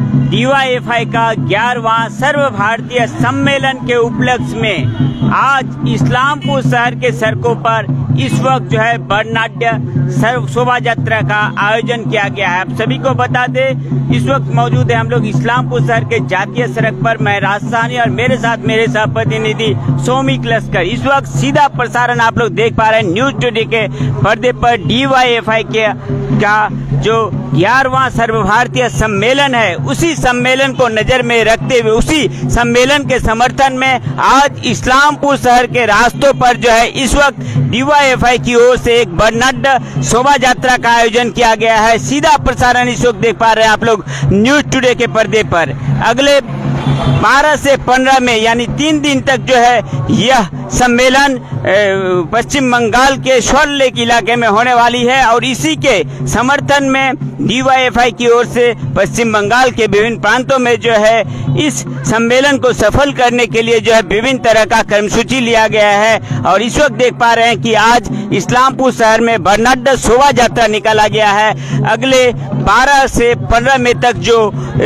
DYFI का 11वां सर्व भारतीय सम्मेलन के उपलक्ष्य में आज इस्लामपुर शहर के सड़कों पर इस वक्त जो है बरनाट्य शोभा यात्रा का आयोजन किया गया है। आप सभी को बता दें, इस वक्त मौजूद है हम लोग इस्लामपुर शहर के जातीय सड़क पर। मैं राजस्थानी और मेरे साथ मेरे सह प्रतिनिधि सौमिक लश्कर। इस वक्त सीधा प्रसारण आप लोग देख पा रहे हैं न्यूज टुडे के पर्दे पर। डीवाईएफआई का जो 11वां सर्वभारतीय सम्मेलन है, उसी सम्मेलन को नजर में रखते हुए, उसी सम्मेलन के समर्थन में आज इस्लामपुर शहर के रास्तों पर जो है इस वक्त डीवाईएफआई की ओर से एक बरनाट्य शोभा यात्रा का आयोजन किया गया है। सीधा प्रसारण इस वक्त देख पा रहे हैं आप लोग न्यूज टुडे के पर्दे पर। अगले 12 से 15 में यानी 3 दिन तक जो है यह सम्मेलन पश्चिम बंगाल के स्वर्ण लेक इलाके में होने वाली है और इसी के समर्थन में डीवाईएफआई की ओर से पश्चिम बंगाल के विभिन्न प्रांतों में जो है इस सम्मेलन को सफल करने के लिए जो है विभिन्न तरह का कर्मसूची लिया गया है। और इस वक्त देख पा रहे हैं कि आज इस्लामपुर शहर में बरनाट्य शोभा यात्रा निकाला गया है। अगले 12 से 15 में तक जो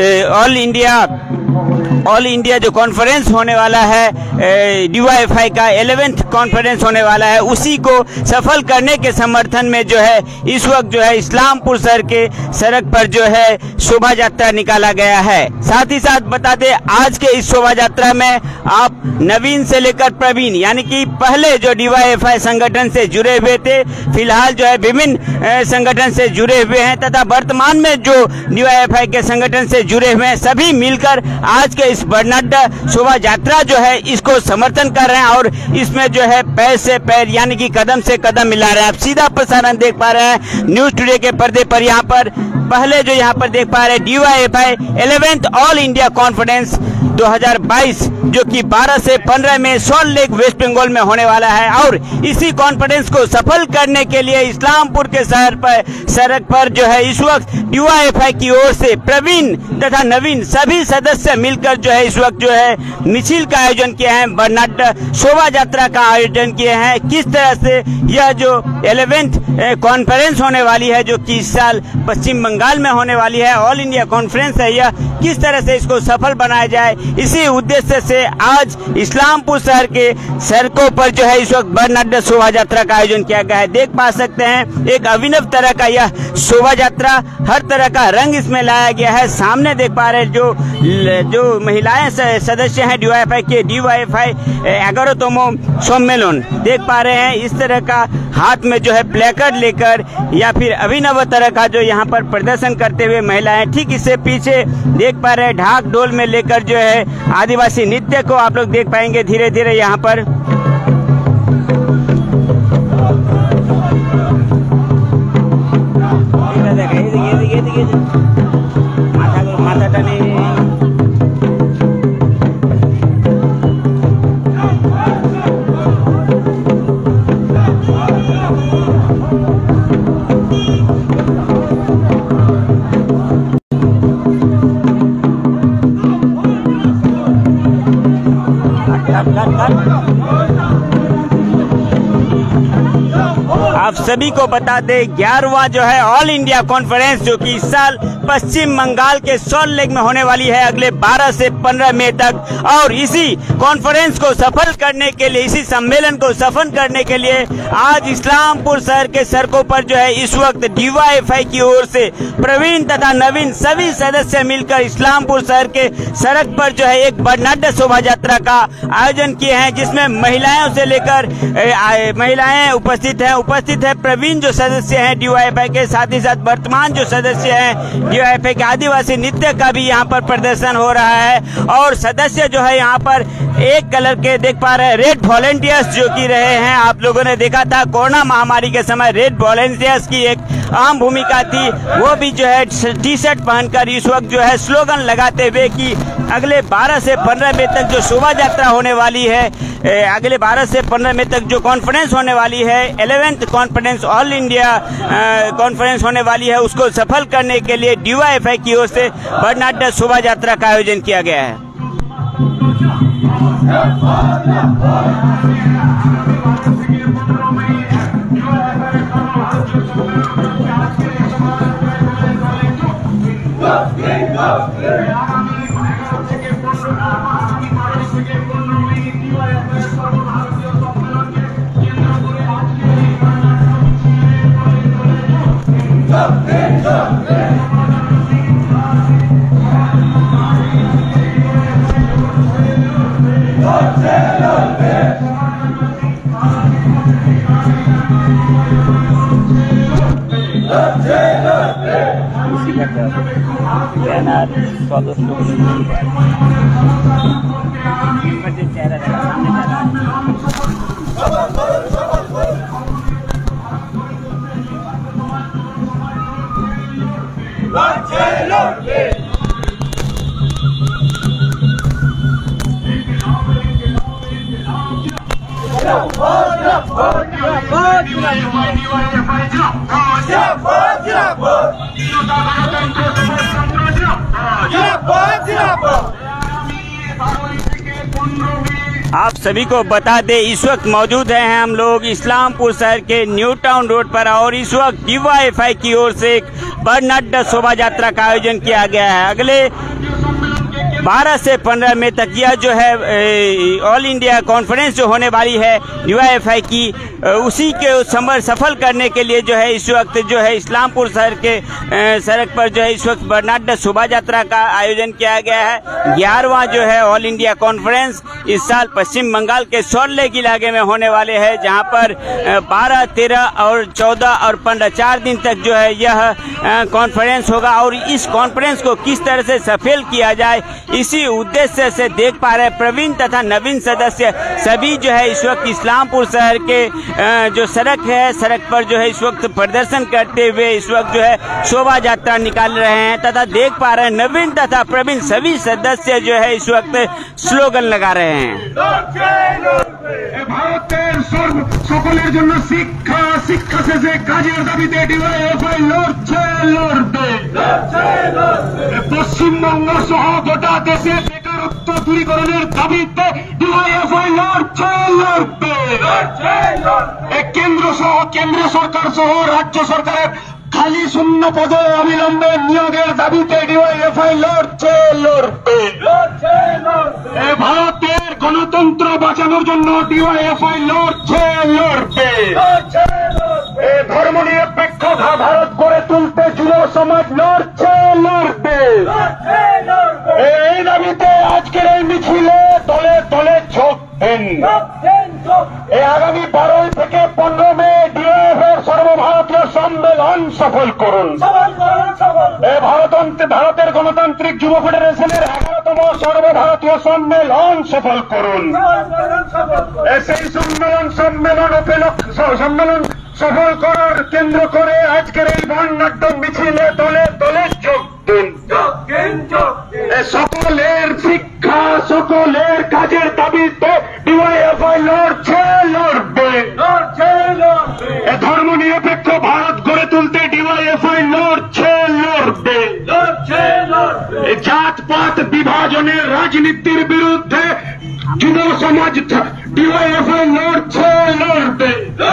ऑल इंडिया जो कॉन्फ्रेंस होने वाला है, डीवाईएफआई का 11th कॉन्फ्रेंस होने वाला है, उसी को सफल करने के समर्थन में जो है इस वक्त जो है इस्लामपुर शहर के सड़क पर जो है शोभा यात्रा निकाला गया है। साथ ही साथ बता दें, आज के इस शोभा यात्रा में आप नवीन से लेकर प्रवीण यानी कि पहले जो डीवाईएफआई संगठन से जुड़े हुए थे, फिलहाल जो है विभिन्न संगठन से जुड़े हुए हैं तथा वर्तमान में जो डीवाईएफआई के संगठन से जुड़े हुए हैं, सभी मिलकर आज के इस बरनाट्य शोभा यात्रा जो है इसको समर्थन कर रहे हैं और इसमें जो है पैर से पैर यानी कि कदम से कदम मिला रहे हैं। आप सीधा प्रसारण देख पा रहे हैं न्यूज टुडे के पर्दे पर। यहाँ पर पहले जो यहाँ पर देख पा रहे हैं DYFI 11th all India conference 2022 जो कि 12 से 15 में स्वर्ण लेक वेस्ट बंगाल में होने वाला है। और इसी कॉन्फ्रेंस को सफल करने के लिए इस्लामपुर के शहर पर सड़क पर जो है इस वक्त डीवाईएफआई की ओर से प्रवीण तथा नवीन सभी सदस्य मिलकर जो है इस वक्त जो है मिছিল का आयोजन किया है, बरनाट्य शोभा यात्रा का आयोजन किए हैं। किस तरह से यह जो 11th कॉन्फ्रेंस होने वाली है जो कि इस साल पश्चिम बंगाल में होने वाली है, ऑल इंडिया कॉन्फ्रेंस है, यह किस तरह से इसको सफल बनाया जाए, इसी उद्देश्य से आज इस्लामपुर शहर के सड़कों पर जो है इस वक्त बरनाट्य शोभा यात्रा का आयोजन किया गया है। देख पा सकते हैं एक अभिनव तरह का यह शोभा यात्रा, हर तरह का रंग इसमें लाया गया है। सामने देख पा रहे हैं जो महिलाएं सदस्य हैं डीवाईएफआई 11वां सम्मेलन, देख पा रहे हैं इस तरह का हाथ में जो है प्लेकार्ड लेकर या फिर अभिनव तरह का जो यहाँ पर प्रदर्शन करते हुए महिलाएं। ठीक इससे पीछे देख पा रहे हैं ढाक ढोल में लेकर जो है आदिवासी नृत्य को आप लोग देख पाएंगे धीरे धीरे यहाँ पर। माथा टने आप सभी को बता दें 11वां जो है ऑल इंडिया कॉन्फ्रेंस जो कि इस साल पश्चिम बंगाल के स्वर्ण लेक में होने वाली है अगले 12 से 15 मई तक। और इसी कॉन्फ्रेंस को सफल करने के लिए, इसी सम्मेलन को सफल करने के लिए आज इस्लामपुर शहर के सड़कों पर जो है इस वक्त डीवाईएफआई की ओर से प्रवीण तथा नवीन सभी सदस्य मिलकर इस्लामपुर शहर के सड़क पर जो है एक बरनाट्य शोभा यात्रा का आयोजन किए हैं, जिसमें महिलाओं से लेकर महिलाएं उपस्थित है प्रवीण जो सदस्य हैं डीवाईएफआई के, साथ ही साथ वर्तमान जो सदस्य हैं डीवाईएफआई के आदिवासी नृत्य का भी यहाँ पर प्रदर्शन हो रहा है। और सदस्य जो है यहाँ पर एक कलर के देख पा रहे हैं रेड वॉलेंटियर्स जो कि रहे हैं। आप लोगों ने देखा था कोरोना महामारी के समय रेड वॉलेंटियर्स की एक अहम भूमिका थी, वो भी जो है टी शर्ट पहनकर इस वक्त जो है स्लोगन लगाते हुए कि अगले 12 से 15 मई तक जो शोभा यात्रा होने वाली है, अगले 12 से 15 मई तक जो कॉन्फ्रेंस होने वाली है, 11th conference all India conference होने वाली है, उसको सफल करने के लिए डीवाईएफआई की ओर से बरनाट्य शोभा यात्रा का आयोजन किया गया है। आप सभी को बता दें, इस वक्त मौजूद हैं हम लोग इस्लामपुर शहर के न्यू टाउन रोड पर और इस वक्त DYFI की ओर से एक बर्नाड्डा शोभा यात्रा का आयोजन किया गया है। अगले 12 से 15 मई तक यह जो है ऑल इंडिया कॉन्फ्रेंस जो होने वाली है DYFI की, उसी के सफल करने के लिए जो है इस वक्त जो है इस्लामपुर शहर के सड़क पर जो है इस वक्त बर्नाड्डा शोभा यात्रा का आयोजन किया गया है। 11वां जो है ऑल इंडिया कॉन्फ्रेंस इस साल पश्चिम बंगाल के सॉल्ट लेक इलाके में होने वाले हैं, जहां पर 12, 13 और 14 और 15 4 दिन तक जो है यह कॉन्फ्रेंस होगा। और इस कॉन्फ्रेंस को किस तरह से सफल किया जाए, इसी उद्देश्य से देख पा रहे प्रवीण तथा नवीन सदस्य सभी जो है इस वक्त इस्लामपुर शहर के जो सड़क है, सड़क पर जो है इस वक्त प्रदर्शन करते हुए इस वक्त जो है शोभा यात्रा निकाल रहे हैं। तथा देख पा रहे हैं नवीन तथा प्रवीण सभी सदस्य जो है इस वक्त स्लोगन लगा रहे हैं। ভারতের সকলের জন্য শিক্ষা, শিক্ষা শেষে কাজের দাবিতে DYFI লড়ছে, লড়বে। পশ্চিমবঙ্গ সহ গোটা দেশে বেকারত্ব দূরীকরণের দাবিতে DYFI লড়ছে, লড়বে। কেন্দ্র সরকার সহ রাজ্য সরকারের খালি শূন্য পদে অবিলম্বে নিয়োগের দাবিতে DYFI লড়ছে, লড়বে। ভারতের গণতন্ত্র বাঁচানোর জন্য DYFI লড়ছে, লড়বে। ধর্ম নিরপেক্ষ ভারত গড়ে তুলতে যুব সমাজ লড়ছে, লড়বে। এই দাবিতে আজকের এই মিছিলে দলে দলে যোগ দিন। আগামী 12 থেকে 15 মে DYFI সর্বভারতীয় সম্মেলন সফল করুন। ভারতের গণতান্ত্রিক যুব ফেডারেশনের 11তম সর্বভারতীয় সম্মেলন সফল করুন। সেই সম্মেলন সফল করার কেন্দ্র করে আজকের এই বর্ণাঢ্য মিছিলে দলে দলে যোগ দিন। সকলের শিক্ষা, সকলের কাজের দাবিতে DYFI লড়ছে, লড়বে। ধর্ম নিরপেক্ষ ভারত গড়ে তুলতে DYFI লড়ছে, লড়বে। জাতপাত বিভাজনের রাজনীতির বিরুদ্ধে যুব সমাজ DYFI লড়ছে, লড়বে।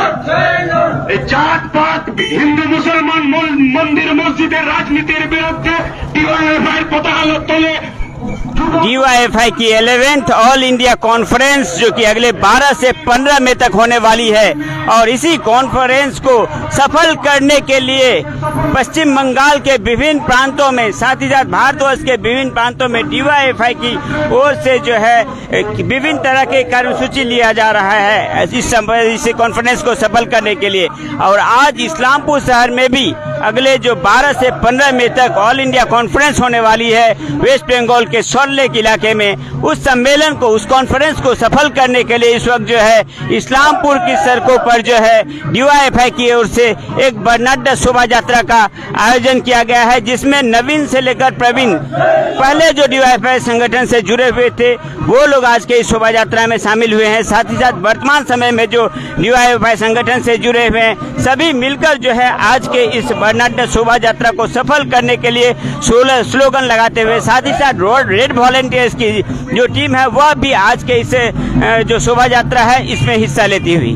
জাতপাত হিন্দু মুসলমান মন্দির মসজিদের রাজনীতির বিরুদ্ধে DYFI পতাকা তোলে। DYFI की 11th ऑल इंडिया कॉन्फ्रेंस जो कि अगले 12 से 15 मई तक होने वाली है और इसी कॉन्फ्रेंस को सफल करने के लिए पश्चिम बंगाल के विभिन्न प्रांतों में, साथ ही साथ भारतवर्ष के विभिन्न प्रांतों में DYFI की ओर से जो है विभिन्न तरह के कार्यसूची लिया जा रहा है इस कॉन्फ्रेंस को सफल करने के लिए। और आज इस्लामपुर शहर में भी अगले जो 12 से 15 मई तक ऑल इंडिया कॉन्फ्रेंस होने वाली है वेस्ट बंगाल के सॉल्ट लेक इलाके में, उस सम्मेलन को, उस कॉन्फ्रेंस को सफल करने के लिए इस वक्त जो है इस्लामपुर की सड़कों पर जो है DYFI की ओर से एक बर्नाड्डा शोभा यात्रा का आयोजन किया गया है, जिसमें नवीन से लेकर प्रवीण पहले जो DYFI संगठन से जुड़े हुए थे वो लोग आज के इस शोभा यात्रा में शामिल हुए हैं। साथ ही साथ वर्तमान समय में जो DYFI संगठन से जुड़े हुए हैं सभी मिलकर जो है आज के इस बर्नाड्डा शोभा यात्रा को सफल करने के लिए स्लोगन लगाते हुए, साथ ही साथ रेड वॉलंटियर्स की जो टीम है वह भी आज के इस जो शोभा यात्रा है इसमें हिस्सा लेती हुई।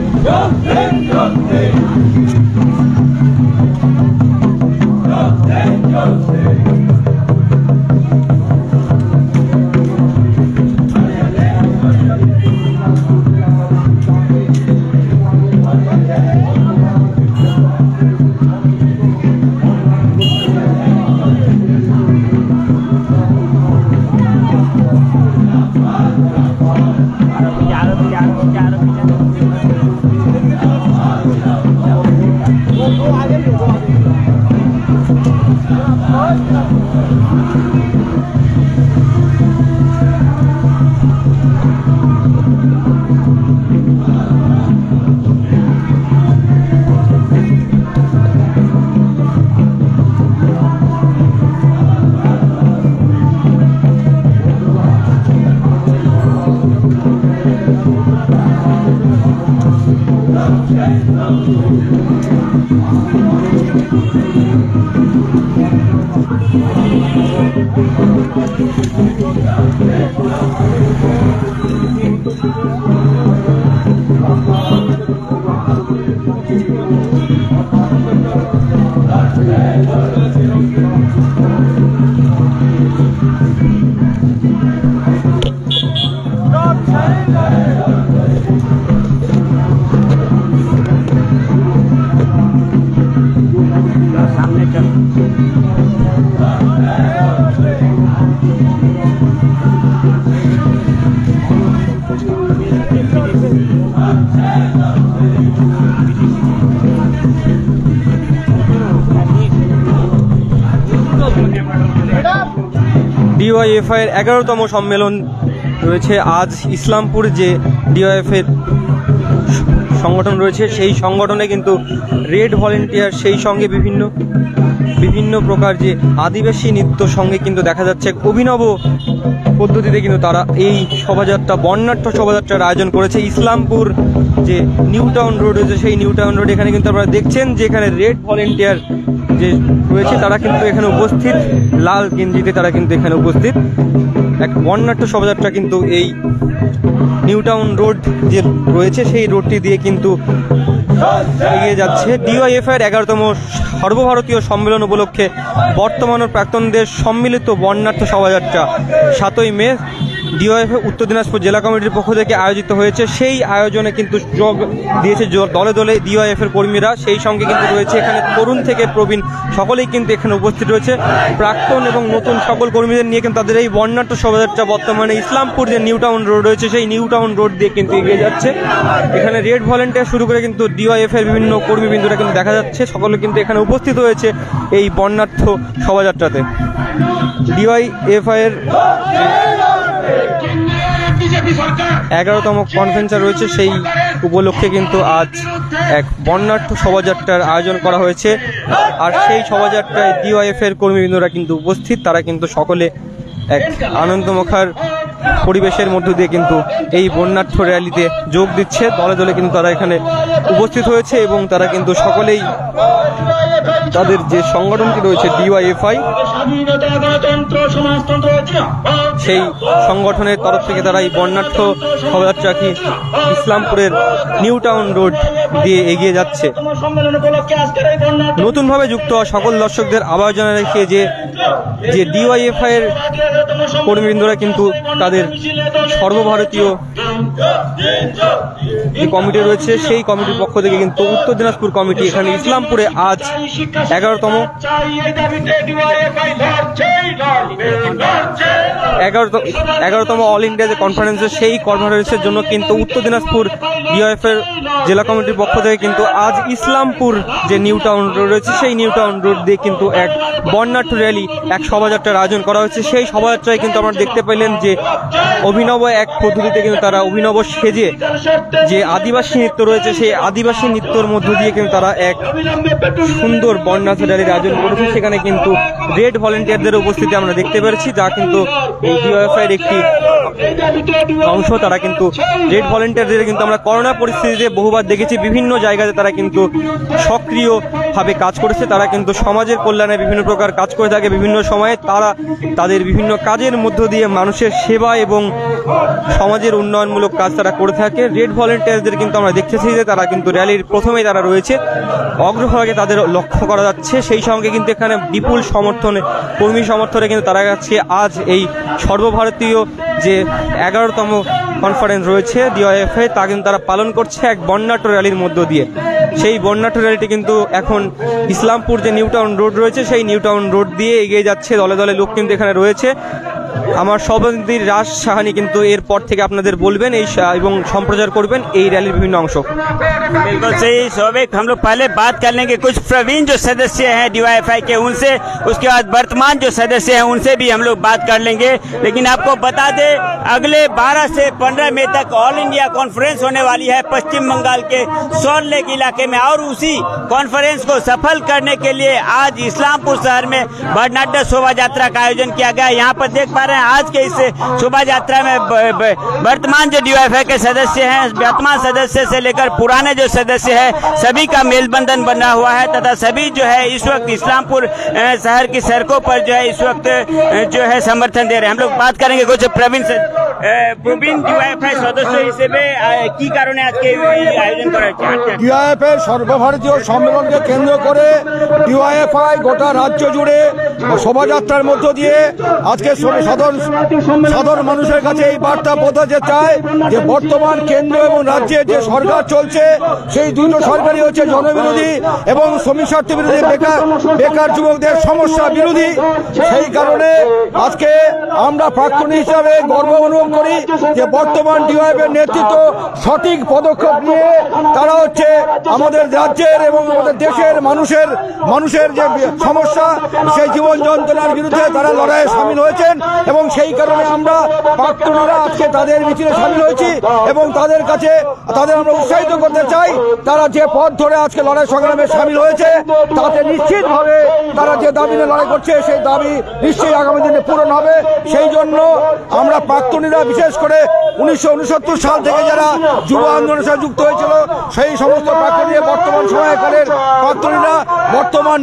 Go, ডিওয়াইএফআই এর 11তম সম্মেলন রয়েছে আজ। ইসলামপুর যে ডিওয়াইএফআই এর সংগঠন রয়েছে সেই সংগঠনে কিন্তু রেড ভলেন্টিয়ার, সেই সঙ্গে বিভিন্ন প্রকার যে আদিবাসী নৃত্য সঙ্গে কিন্তু দেখা যাচ্ছে অভিনব পদ্ধতিতে কিন্তু তারা এই শোভাযাত্রা, বর্ণাঢ্য শোভাযাত্রার আয়োজন করেছে। ইসলামপুর যে নিউ টাউন রোড রয়েছে সেই নিউ টাউন রোড, এখানে কিন্তু আপনারা দেখছেন যে এখানে রেড ভলেন্টিয়ার যে রয়েছে তারা কিন্তু এখানে উপস্থিত, লাল গেঞ্জিতে তারা কিন্তু এখানে উপস্থিত। এক বর্ণাঢ্য শোভাযাত্রা কিন্তু এই নিউ টাউন রোড যে রয়েছে সেই রোডটি দিয়ে কিন্তু এগিয়ে যাচ্ছে। ডিওয়াইএফআই এর 11তম সর্বভারতীয় সম্মেলন উপলক্ষে বর্তমান ও প্রাক্তনদের সম্মিলিত বর্ণাঢ্য শোভাযাত্রা 7ই মে ডিওয়াইএফআই উত্তর দিনাজপুর জেলা কমিটির পক্ষ থেকে আয়োজিত হয়েছে। সেই আয়োজনে কিন্তু যোগ দিয়েছে দলে দলে ডিওয়াইএফআই এর কর্মীরা, সেই সঙ্গে কিন্তু রয়েছে এখানে তরুণ থেকে প্রবীণ সকলেই কিন্তু এখানে উপস্থিত রয়েছে। প্রাক্তন এবং নতুন সকল কর্মীদের নিয়ে কিন্তু তাদের এই বর্ণাঢ্য শোভাযাত্রা বর্তমানে ইসলামপুর যে নিউ টাউন রোড রয়েছে সেই নিউ টাউন রোড দিয়ে কিন্তু এগিয়ে যাচ্ছে। এখানে রেড ভলেন্টিয়ার শুরু করে কিন্তু ডিওয়াইএফআই এর বিভিন্ন কর্মীবৃন্দরা কিন্তু দেখা যাচ্ছে, সকলে কিন্তু এখানে উপস্থিত হয়েছে এই বর্ণাঢ্য শোভাযাত্রাতে। ডিওয়াইএফআই এর 11তম কনভেনশন রয়েছে, সেই উপলক্ষে কিন্তু আজ এক বর্ণাঢ্য শোভাযাত্রার আয়োজন করা হয়েছে। আর সেই শোভাযাত্রায় ডিওয়াইএফআই এর কর্মীবৃন্দরা কিন্তু উপস্থিত, তারা কিন্তু সকলে এক আনন্দমুখর পরিবেশের মধ্য দিয়ে কিন্তু এই বর্ণাঢ্য র্যালিতে যোগ দিচ্ছে। দলে দলে কিন্তু তারা এখানে উপস্থিত হয়েছে এবং তারা কিন্তু সকলেই তাদের যে সংগঠনটি রয়েছে ডিওয়াইএফআই, সেই সংগঠনের তরফ থেকে তারা এই বর্ণাঢ্য শোভাযাত্রাকে ইসলামপুরের নিউ টাউন রোড দিয়ে এগিয়ে যাচ্ছে। নতুনভাবে যুক্ত হওয়া সকল দর্শকদের আবার জানিয়ে রেখে যে ডিওয়াইএফআই এর কর্মীবৃন্দরা কিন্তু তাদের সর্বভারতীয় যে কমিটি রয়েছে সেই কমিটির পক্ষ থেকে কিন্তু উত্তর দিনাজপুর কমিটি এখানে ইসলামপুরে আজ 11তম অল ইন্ডিয়া যে কনফারেন্সের সেই কনফারেন্সের জন্য কিন্তু উত্তর দিনাজপুর ডিওয়াইএফআই এর জেলা কমিটির পক্ষ থেকে কিন্তু আজ ইসলামপুর যে নিউ টাউন রোড রয়েছে সেই নিউ টাউন রোড দিয়ে কিন্তু এক বর্ণাঢ্য র্যালি, এক শোভাযাত্রার আয়োজন করা হয়েছে। সেই শোভাযাত্রায় কিন্তু আমরা দেখতে পেলেন যে অভিনব এক পদ্ধতিতে কিন্তু তারা অভিনব সেজে যে আদিবাসী নৃত্য রয়েছে সেই আদিবাসী নৃত্যর মধ্য দিয়ে কিন্তু তারা এক সুন্দর বর্ণাঢ্য র্যালির আয়োজন করেছে। সেখানে কিন্তু রেড ভলেন্টিয়ারদের উপস্থিতি আমরা দেখতে পেরেছি, যা কিন্তু এই ডিওয়াইএফআই এর একটি অংশ। তারা কিন্তু রেড ভলেন্টিয়ারদের কিন্তু আমরা করোনা পরিস্থিতিতে বহুবার দেখেছি, বিভিন্ন জায়গাতে তারা কিন্তু সক্রিয়ভাবে কাজ করেছে। তারা কিন্তু সমাজের কল্যাণে বিভিন্ন প্রকার কাজ করে থাকে। বিভিন্ন সময়ে তারা তাদের বিভিন্ন কাজের মধ্য দিয়ে মানুষের সেবা এবং সমাজের উন্নয়নমূলক কাজ তারা করে থাকে। রেড ভলেন্টিয়ারদের কিন্তু আমরা দেখতেছি যে তারা কিন্তু র্যালির প্রথমেই তারা রয়েছে, অগ্রভাগে তাদের লক্ষ্য করা যাচ্ছে। সেই সঙ্গে কিন্তু এখানে বিপুল সমর্থনে, কর্মী সমর্থনে কিন্তু তারা যাচ্ছে আজ এই সর্বভারতীয় যে 11তম কনফারেন্স রয়েছে ডিওয়াইএফআই, তা কিন্তু তারা পালন করছে এক বর্ণাঢ্য র্যালির মধ্য দিয়ে। সেই বর্ণাঢ্য র্যালিটি কিন্তু এখন ইসলামপুর যে নিউ টাউন রোড রয়েছে সেই নিউ টাউন রোড দিয়ে এগিয়ে যাচ্ছে। দলে দলে লোক কিন্তু এখানে রয়েছে। আমার সভাপতি রাজ সাহানি কিন্তু এরপর থেকে আপনাদের বলবেন এই এবং সম্প্রচার করবেন এই র্যালির বিভিন্ন অংশ। बिल्कुल सही शोभिक, हम लोग पहले बात कर लेंगे कुछ प्रवीण जो सदस्य हैं DYFI के उनसे, उसके बाद वर्तमान जो सदस्य हैं उनसे भी हम लोग बात कर लेंगे। लेकिन आपको बता दें अगले 12 से 15 मई तक ऑल इंडिया कॉन्फ्रेंस होने वाली है पश्चिम बंगाल के सॉल्ट लेक इलाके में, और उसी कॉन्फ्रेंस को सफल करने के लिए आज इस्लामपुर शहर में बर्नाड्डा शोभा यात्रा का आयोजन किया गया। यहाँ पर देख पा रहे हैं आज के इस शोभा यात्रा में वर्तमान जो DYFI के सदस्य हैं, वर्तमान सदस्य से लेकर पुराने जो सदस्य है सभी का मेलबंधन बना हुआ है तथा सभी जो है इस वक्त इस्लामपुर शहर की सड़कों पर जो है इस वक्त जो है समर्थन दे रहे हैं। हम लोग बात करेंगे कुछ प्रवीण DYFI সদস্য হিসেবে কি কারণে আজকে আয়োজন করা হচ্ছে? DYFI সর্বভারতীয় সম্মেলনকে কেন্দ্র করে DYFI গোটা রাজ্য জুড়ে শোভাযাত্রার মধ্য দিয়ে আজকে সাধারণ মানুষের কাছে এই বার্তা পৌঁছাতে চায় যে বর্তমান কেন্দ্র এবং রাজ্যে যে সরকার চলছে সেই দুটো সরকারই হচ্ছে জনবিরোধী এবং শ্রমিক স্বার্থ বিরোধী, বেকার যুবকদের সমস্যা বিরোধী। সেই কারণে আজকে আমরা প্রাক্তনী হিসাবে গর্ব অনুভব করি যে বর্তমান DYFI নেতৃত্ব সঠিক পদক্ষেপ নিয়ে তারা হচ্ছে আমাদের রাজ্যের এবং আমাদের দেশের মানুষের যে সমস্যা সেই জীবন যন্ত্রণার বিরুদ্ধে তারা লড়াইয়ে সামিল হয়েছেন এবং সেই কারণে আমরা প্রাক্তনীরা আজকে তাদের মিছিলে সামিল হয়েছি এবং তাদের আমরা উৎসাহিত করতে চাই। তারা যে পথ ধরে আজকে লড়াই সংগ্রামে সামিল হয়েছে তাতে নিশ্চিতভাবে তারা যে দাবি নিয়ে লড়াই করছে সেই দাবি নিশ্চয়ই আগামী দিনে পূরণ হবে। সেই জন্য আমরা প্রাক্তনীরা বিশেষ করে 1969 সাল থেকে যারা যুব আন্দোলনের সাথে যুক্ত হয়েছিল সেই সমস্ত প্রাক্তনী বর্তমান সময়কালের প্রাক্তনীরা বর্তমান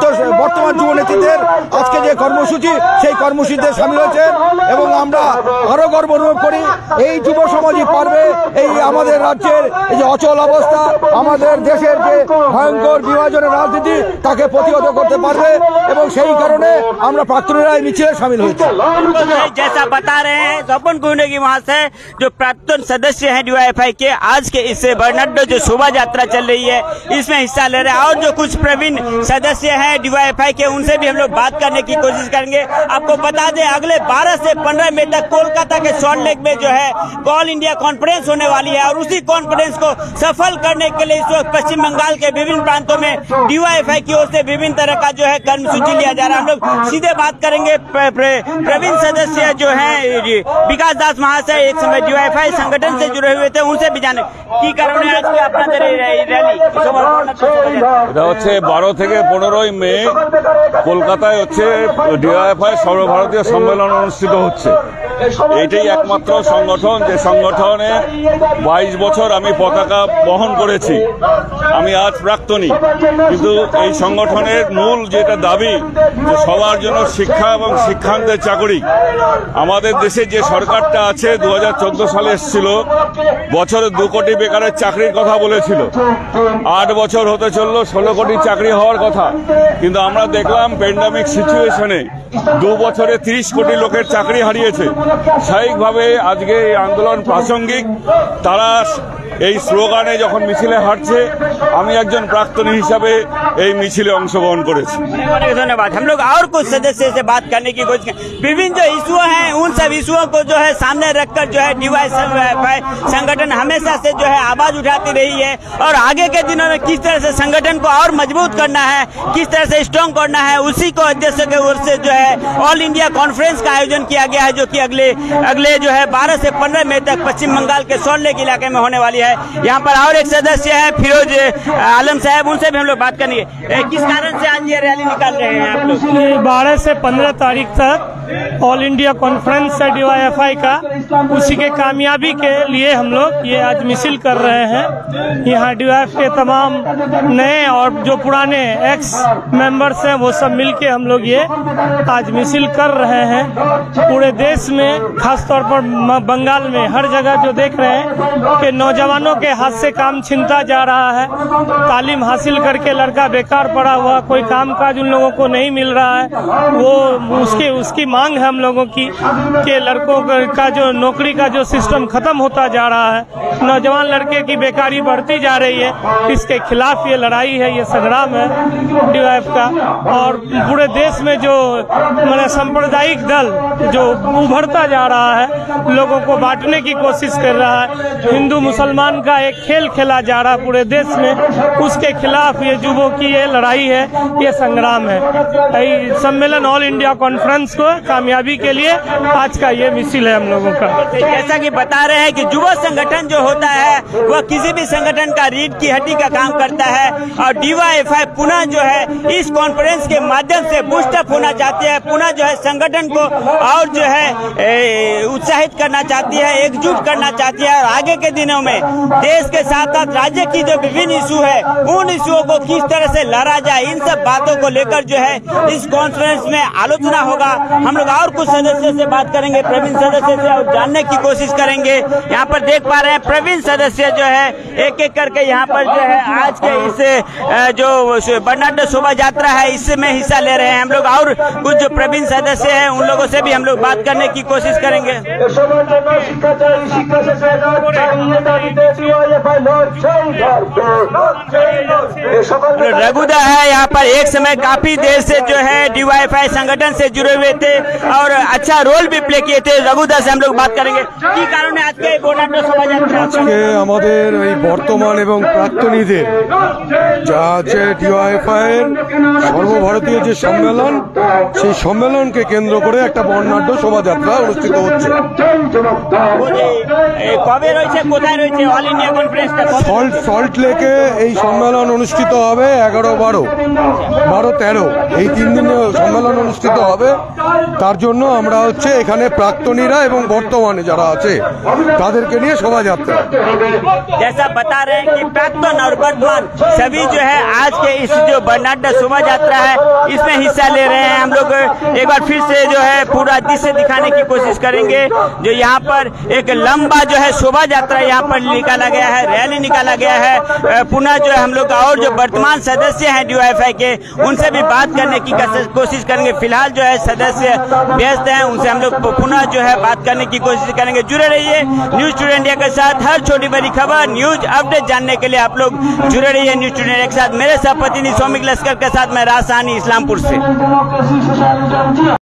যুব নেতৃত্বের আজকে যে কর্মসূচি সেই কর্মসূচিতে সামিল হয়েছে এবং আমরা আরো গর্ব অনুভব করি এই যুব সমাজই পারবে এই আমাদের রাজ্যের এই যে অচল অবস্থা, আমাদের দেশের যে ভয়ঙ্কর বিভাজনের রাজনীতি তাকে প্রতিহত করতে পারবে এবং সেই কারণে আমরা প্রাক্তনীরা এই মিছিলে সামিল হয়েছি। जैसा बता रहे हैं स्वपन कुंडगी वहां से जो प्राक्तन सदस्य हैं DYFI के, आज के इस बर्नाड्डा जो शोभा यात्रा चल रही है इसमें हिस्सा ले रहे हैं और जो कुछ प्रवीण सदस्य हैं DYFI के उनसे भी हम लोग बात करने की कोशिश करेंगे। आपको बता दें अगले 12 से 15 मई तक कोलकाता के सॉल्ट लेक में जो है ऑल इंडिया कॉन्फ्रेंस होने वाली है और उसी कॉन्फ्रेंस को सफल करने के लिए इस वक्त पश्चिम बंगाल के विभिन्न प्रांतों में DYFI की ओर से विभिन्न तरह का जो है कर्मसूची लिया जा रहा है। हम लोग सीधे बात करेंगे प्रवीण सदस्य जो है विकास दास महाशय एक समय DYFI संगठन से जुड़े हुए थे, उनसे भी जाने की কারণে আজকে আপনাদের এই র্যালি এটা হচ্ছে 12 থেকে 15 মে কলকাতায় হচ্ছে DYFI সর্বভারতীয় সম্মেলন অনুষ্ঠিত হচ্ছে। এইটাই একমাত্র সংগঠন যে সংগঠনে 22 বছর আমি পতাকা বহন করেছি। আমি আজ প্রাক্তনী, কিন্তু এই সংগঠনের মূল যেটা দাবি যে সবার জন্য শিক্ষা এবং শিক্ষান্তের চাকরি। আমাদের দেশে যে সরকারটা আছে 2014 সালে এসেছিল, বছরে 2 কোটি বেকারের চাকরির কথা বলেছিল। 8 বছর হতে চললো 16 কোটি চাকরি হওয়ার কথা, কিন্তু আমরা দেখলাম প্যান্ডামিক সিচুয়েশনে 2 বছরে 30 কোটি লোকের চাকরি হারিয়েছে। স্বাভাবিকভাবে আজকে এই আন্দোলন প্রাসঙ্গিক। তারা এই স্লোগানে যখন মিছিলে হাঁটছে, আমি একজন প্রাক্তনী হিসাবে এই मिছিলে अंशग्रहण করেছি। धन्यवाद। हम लोग और कुछ सदस्य से बात करने की कोशिश करें। विभिन्न जो इशू हैं उन सब इशुओं को जो है सामने रखकर जो है DYFI संगठन हमेशा से जो है आवाज उठाती रही है और आगे के दिनों में किस तरह से संगठन को और मजबूत करना है, किस तरह से स्ट्रॉन्ग करना है, उसी को अध्यक्ष के ओर से जो है ऑल इंडिया कॉन्फ्रेंस का आयोजन किया गया है, जो कि अगले जो है 12 से 15 मई तक पश्चिम बंगाल के सॉल्ट लेक इलाके में होने वाली है। यहाँ पर और एक सदस्य है फिरोज आलम साहब, उनसे भी हम लोग बात करेंगे। किस कारण से आज ये रैली निकाल रहे हैं आप लोग? 12 से 15 तारीख तक ऑल इंडिया कॉन्फ्रेंस है DYFI का, उसी के कामयाबी के लिए हम लोग ये आज मिছিল कर रहे हैं। यहाँ DYFI के तमाम नए और जो पुराने एक्स मेंबर्स हैं वो सब मिलके हम लोग ये आज मिছিল कर रहे हैं। पूरे देश में खासतौर पर बंगाल में हर जगह जो देख रहे हैं कि नौजवानों के हाथ से काम छीनता जा रहा है। तालीम हासिल करके लड़का बेकार पड़ा हुआ, कोई काम काज उन लोगों को नहीं मिल रहा है, वो उसकी मांग है हम लोगों की कि लड़कों का जो नौकरी का जो सिस्टम खत्म होता जा रहा है, नौजवान लड़के की बेकारी बढ़ती जा रही है, इसके खिलाफ ये लड़ाई है, ये संग्राम है डीवाईएफ का। और पूरे देश में जो माने सांप्रदायिक दल जो उभरता जा रहा है, लोगों को बांटने की कोशिश कर रहा है, हिंदू मुसलमान का एक खेल खेला जा रहा है पूरे देश में, उसके खिलाफ ये युवकों की ये लड़ाई है, ये संग्राम है। सम्मेलन ऑल इंडिया कॉन्फ्रेंस को कामयाबी के लिए आज का ये मिसिल है हम लोगों का। जैसा कि बता रहे हैं कि युवा संगठन जो होता है वह किसी भी संगठन का रीढ़ की हड्डी का काम करता है, और डीवाईएफआई पुनः जो है इस कॉन्फ्रेंस के माध्यम से बूस्टअप होना चाहती है, पुनः जो है संगठन को और जो है उत्साहित करना चाहती है, एकजुट करना चाहती है, और आगे के दिनों में देश के साथ साथ राज्य की जो विभिन्न इशू है उन इशुओं को किस तरह से लड़ा जाए, इन सब बातों को लेकर जो है इस कॉन्फ्रेंस में आलोचना होगा। हम लोग और कुछ सदस्यों से बात करेंगे, प्रवीण सदस्य से, और जानने की कोशिश करेंगे। यहाँ पर देख पा रहे हैं प्रवीण सदस्य जो है एक एक करके यहाँ पर जो है आज के इस जो बर्नाडो शोभा यात्रा है इसमें हिस्सा ले रहे हैं। हम लोग और कुछ जो प्रवीण सदस्य हैं उन लोगों से भी हम लोग बात करने की कोशिश करेंगे। रघुदा है यहाँ पर, एक समय काफी देर से जो है डीवाईएफआई संगठन से जुड़े हुए थे और अच्छा रोल भी प्ले किए थे। रघुदा से हम लोग बात करेंगे की कारण आज के बर्नाडो शोभा यात्रा। আজকে আমাদের এই বর্তমান এবং প্রাক্তনীদের যা আছে ডিওয়াইএফআই এর সর্বভারতীয় যে সম্মেলন, সেই সম্মেলনকে কেন্দ্র করে একটা বর্ণাঢ্য শোভাযাত্রা অনুষ্ঠিত হচ্ছে। কবে রয়েছে, কোথায় রয়েছে অল ইন্ডিয়া কনফারেন্সটা? সল্ট লেকে এই সম্মেলন অনুষ্ঠিত হবে 11, 12, 13 এই 3 দিনে সম্মেলন অনুষ্ঠিত হবে। তার জন্য আমরা হচ্ছে এখানে প্রাক্তনীরা এবং বর্তমানে যারা আছে তাদেরকে নিয়ে শোভাযাত্রা। जैसा बता रहे हैं कि प्राक्तन और वर्तमान सभी जो है आज के इस जो बर्नाडो शोभा यात्रा है इसमें हिस्सा ले रहे हैं। हम लोग एक बार फिर से जो है पूरा दृश्य दिखाने की कोशिश करेंगे। जो यहाँ पर एक लंबा जो है शोभा यात्रा यहाँ पर निकाला गया है, रैली निकाला गया है। पुनः जो है हम लोग और जो वर्तमान सदस्य हैं डीवाईएफआई के उनसे भी बात करने की कोशिश करेंगे। फिलहाल जो है सदस्य व्यस्त हैं, उनसे हम लोग पुनः जो है बात करने की कोशिश करेंगे। जुड़े रहिए न्यूज टुडे इंडिया के साथ, हर छोटी बड़ी खबर न्यूज अपडेट जानने के लिए आप लोग जुड़े रहिए न्यूज टुडे इंडिया के साथ। मेरे सहप्रतिनिधि सौमिक लश्कर के साथ मैं राजधानी इस्लामपुर से।